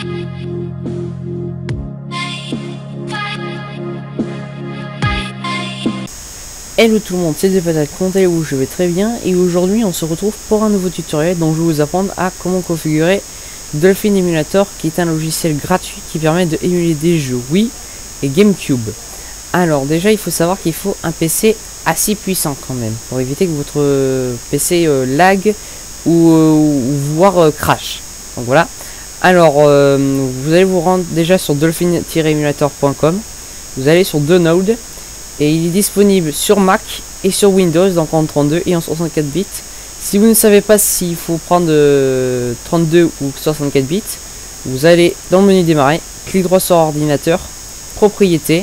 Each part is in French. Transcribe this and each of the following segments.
Hello tout le monde, c'est Zepatak, comment allez-vous? Je vais très bien et aujourd'hui on se retrouve pour un nouveau tutoriel dont je vais vous apprendre à comment configurer Dolphin Emulator, qui est un logiciel gratuit qui permet de émuler des jeux Wii et GameCube. Alors déjà il faut savoir qu'il faut un PC assez puissant quand même pour éviter que votre PC lag ou voire crash. Donc voilà. Alors vous allez vous rendre déjà sur dolphin-emulator.com, vous allez sur Download. Et il est disponible sur Mac et sur Windows, donc en 32 et en 64 bits. Si vous ne savez pas s'il faut prendre 32 ou 64 bits, vous allez dans le menu démarrer, clic droit sur ordinateur, propriétés,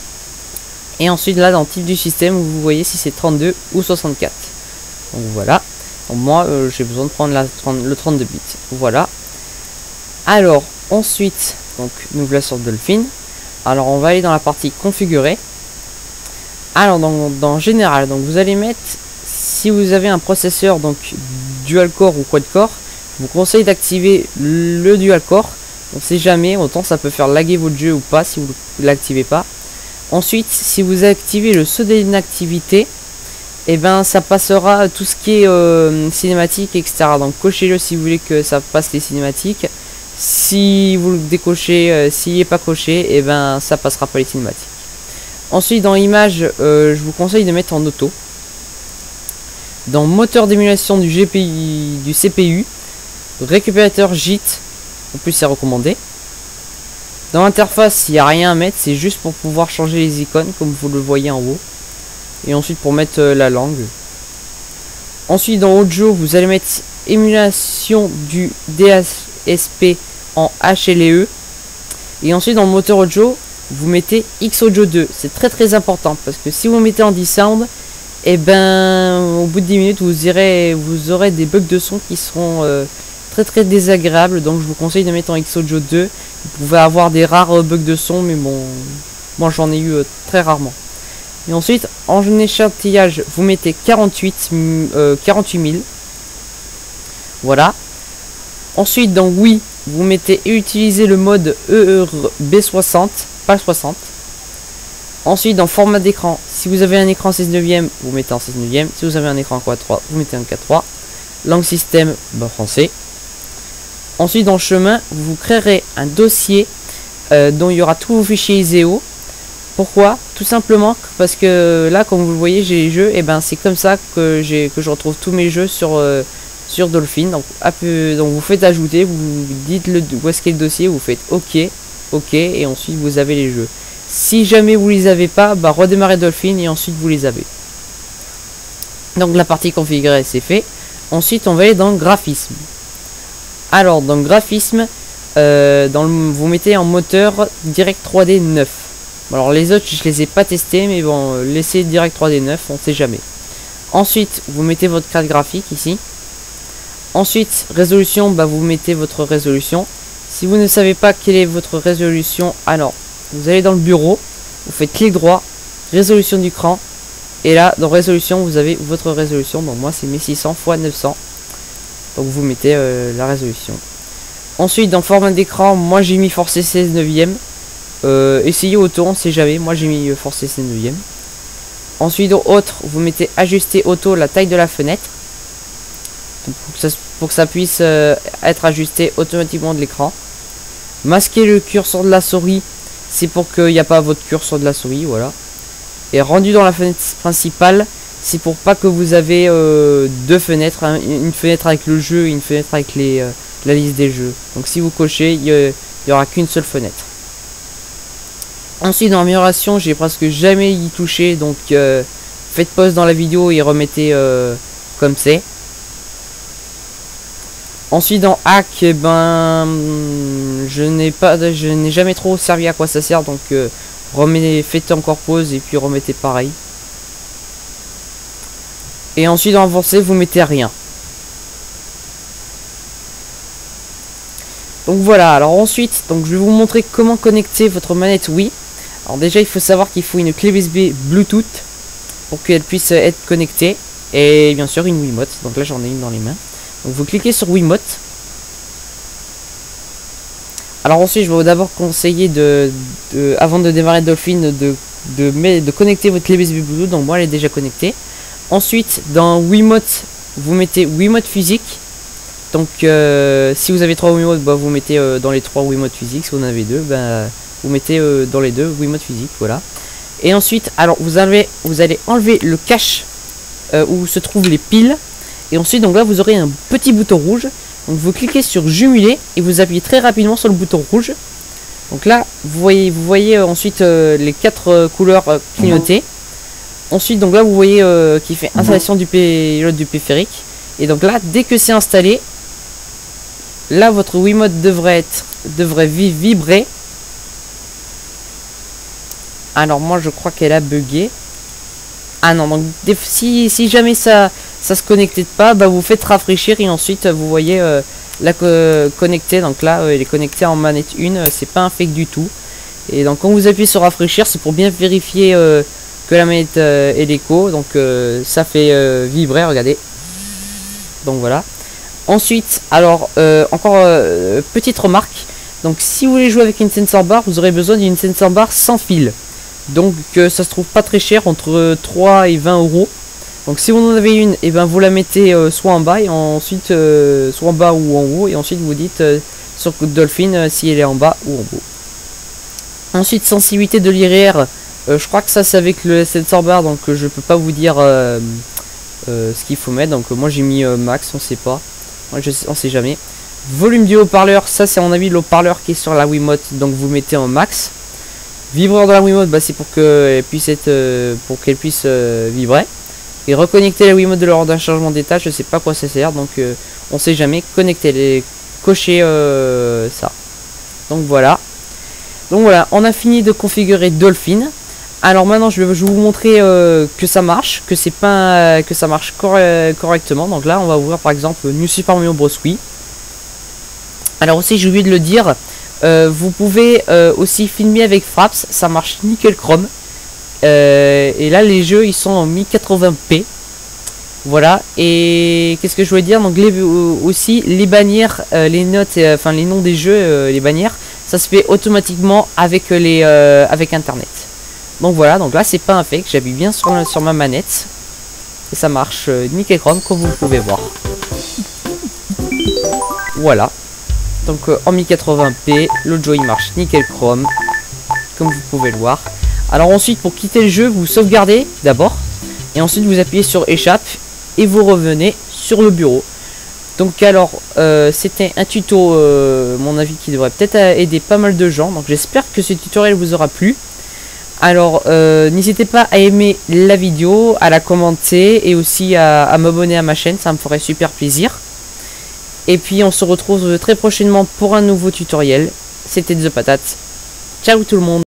et ensuite là dans type du système, vous voyez si c'est 32 ou 64. Donc voilà. Donc, moi j'ai besoin de prendre le 32 bits. Voilà. Alors ensuite, donc nous voilà sur Dolphin. Alors on va aller dans la partie configurer. Alors dans général, donc vous allez mettre, si vous avez un processeur donc dual core ou quad core, je vous conseille d'activer le dual core. On sait jamais, autant ça peut faire laguer votre jeu ou pas si vous ne l'activez pas. Ensuite, si vous activez le saut d'inactivité, et ben ça passera tout ce qui est cinématique, etc. Donc cochez-le si vous voulez que ça passe les cinématiques. Si vous le décochez, s'il n'est pas coché, et ben ça passera pas les cinématiques. Ensuite dans image, je vous conseille de mettre en auto. Dans moteur d'émulation du CPU, récupérateur JIT, en plus c'est recommandé. Dans l'interface, il n'y a rien à mettre, c'est juste pour pouvoir changer les icônes comme vous le voyez en haut. Et ensuite pour mettre la langue. Ensuite dans audio, vous allez mettre émulation du DSP en HLE. Et ensuite dans le moteur audio, vous mettez Xaudio 2, c'est très important parce que si vous mettez en D-Sound, et ben au bout de 10 minutes vous aurez des bugs de son qui seront très désagréables. Donc je vous conseille de mettre en Xaudio 2. Vous pouvez avoir des rares bugs de son, mais bon, moi j'en ai eu très rarement. Et ensuite en échantillage, vous mettez 48 000. Voilà. Ensuite dans Wii, vous mettez et utilisez le mode EEB60, pas 60. Ensuite dans format d'écran, si vous avez un écran 16 neuvième, vous mettez en 16 neuvième. Si vous avez un écran 4.3, vous mettez en 4.3. Langue système, français. Ensuite dans chemin, vous créerez un dossier dont il y aura tous vos fichiers ISO. Pourquoi? Tout simplement parce que là, comme vous le voyez, j'ai les jeux, et ben c'est comme ça que je retrouve tous mes jeux sur Dolphin. Donc vous faites ajouter, vous dites où est-ce qu'est le dossier, vous faites OK, et ensuite vous avez les jeux. Si jamais vous les avez pas, redémarrez Dolphin et ensuite vous les avez. Donc la partie configurée c'est fait. Ensuite on va aller dans graphisme. Alors dans graphisme, vous mettez en moteur Direct 3D 9. Alors les autres je les ai pas testés, mais bon, laissez Direct 3D 9, on sait jamais. Ensuite vous mettez votre carte graphique ici. Ensuite résolution, vous mettez votre résolution. Si vous ne savez pas quelle est votre résolution, alors vous allez dans le bureau, vous faites clic droit, résolution du cran, et là dans résolution vous avez votre résolution. Donc moi c'est 1600 x 900, donc vous mettez la résolution. Ensuite dans format d'écran, moi j'ai mis forcé 16 neuvième. Essayez auto, on sait jamais, moi j'ai mis forcé 16 neuvième. Ensuite dans autre, vous mettez ajuster auto la taille de la fenêtre, pour que ça puisse être ajusté automatiquement de l'écran. Masquer le curseur de la souris, c'est pour qu'il n'y a pas votre curseur de la souris, voilà. Et rendu dans la fenêtre principale, c'est pour pas que vous avez deux fenêtres, hein, une fenêtre avec le jeu et une fenêtre avec la liste des jeux. Donc si vous cochez, il n'y aura qu'une seule fenêtre. Ensuite dans l'amélioration, j'ai presque jamais y touché, donc faites pause dans la vidéo et remettez comme c'est. Ensuite dans hack, je n'ai jamais trop servi à quoi ça sert, donc faites encore pause et puis remettez pareil. Et ensuite dans avancé, vous mettez rien. Donc voilà, alors ensuite, je vais vous montrer comment connecter votre manette Wii. Alors déjà il faut savoir qu'il faut une clé USB Bluetooth pour qu'elle puisse être connectée, et bien sûr une Wiimote. Donc là j'en ai une dans les mains. Donc vous cliquez sur Wiimote. Alors ensuite, je vais d'abord conseiller avant de démarrer Dolphin de connecter votre clé USB Bluetooth. Donc moi elle est déjà connectée. Ensuite, dans Wiimote, vous mettez Wiimote physique. Donc si vous avez 3 Wiimote, bah, vous mettez dans les 3 Wiimote physiques. Si vous en avez 2, bah, vous mettez dans les 2 Wiimote physique, voilà. Et ensuite, alors vous allez enlever le cache où se trouvent les piles. Et ensuite, donc là, vous aurez un petit bouton rouge. Donc vous cliquez sur jumeler et vous appuyez très rapidement sur le bouton rouge. Donc là, vous voyez ensuite les 4 couleurs clignotées. Ensuite, donc là, vous voyez qui fait installation du pilote du périphérique. Et donc là, dès que c'est installé, là, votre Wiimote devrait vibrer. Alors moi, je crois qu'elle a bugué. Ah non, donc si jamais ça se connectait pas, bah vous faites rafraîchir et ensuite vous voyez la connecter. Donc là, elle est connectée en manette 1, c'est pas un fake du tout. Et donc quand vous appuyez sur rafraîchir, c'est pour bien vérifier que la manette est l'écho. Donc ça fait vibrer, regardez. Donc voilà. Ensuite, alors encore petite remarque. Donc si vous voulez jouer avec une sensor bar, vous aurez besoin d'une sensor bar sans fil. Donc ça se trouve pas très cher, entre 3 et 20 euros. Donc si vous en avez une, et ben vous la mettez soit en bas et ensuite soit en bas ou en haut, et ensuite vous dites sur Dolphin si elle est en bas ou en haut. Ensuite, sensibilité de l'IR, je crois que ça c'est avec le sensor bar, donc je peux pas vous dire ce qu'il faut mettre. Donc moi j'ai mis max, on sait pas, on sait jamais. Volume du haut-parleur, ça c'est à mon avis le haut-parleur qui est sur la Wiimote, donc vous mettez en max. Vibreur de la Wiimote, bah, c'est pour qu'elle puisse vibrer. Et reconnecter la Wiimote de lors d'un changement d'état, je sais pas quoi ça sert, donc on sait jamais. Connecter cocher ça. Donc voilà. On a fini de configurer Dolphin. Alors maintenant je vais vous montrer que ça marche, que ça marche correctement. Donc là on va ouvrir par exemple New Super Mario Bros. Wii. Alors aussi j'ai oublié de le dire. Vous pouvez aussi filmer avec Fraps, ça marche nickel chrome. Et là les jeux ils sont en 1080p. Voilà. Et qu'est-ce que je voulais dire, donc aussi les bannières, les notes, enfin les noms des jeux, les bannières, ça se fait automatiquement avec avec internet. Donc voilà, donc là c'est pas un fake, j'appuie bien sur ma manette et ça marche nickel chrome comme vous pouvez voir. Voilà. Donc en 1080p, le jeu il marche nickel chrome, comme vous pouvez le voir. Alors ensuite, pour quitter le jeu, vous sauvegardez d'abord, et ensuite vous appuyez sur échappe, et vous revenez sur le bureau. Donc alors, c'était un tuto, mon avis, qui devrait peut-être aider pas mal de gens. Donc j'espère que ce tutoriel vous aura plu. Alors, n'hésitez pas à aimer la vidéo, à la commenter, et aussi à m'abonner à ma chaîne, ça me ferait super plaisir. Et puis on se retrouve très prochainement pour un nouveau tutoriel. C'était The Patate. Ciao tout le monde.